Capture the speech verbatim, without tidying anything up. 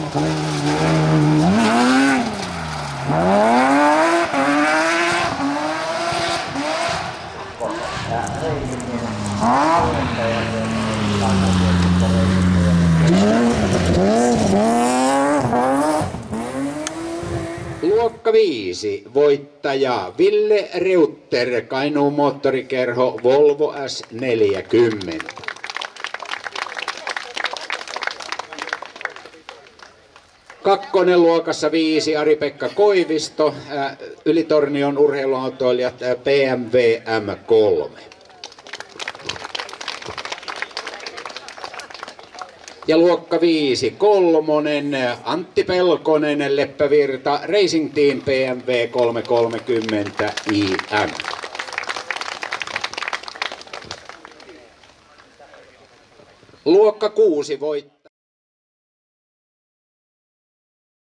Luokka viisi, voittaja Ville Reutter, Kainuun moottorikerho Volvo S neljäkymmentä. Kakkonen luokassa viisi, Ari-Pekka Koivisto, Ylitornion urheiluautoilijat B M W M kolme. Ja luokka viisi, kolmonen, Antti Pelkonen, Leppävirta, Racing Team B M W kolmesataakolmekymmentä I M. Luokka kuusi, voittaja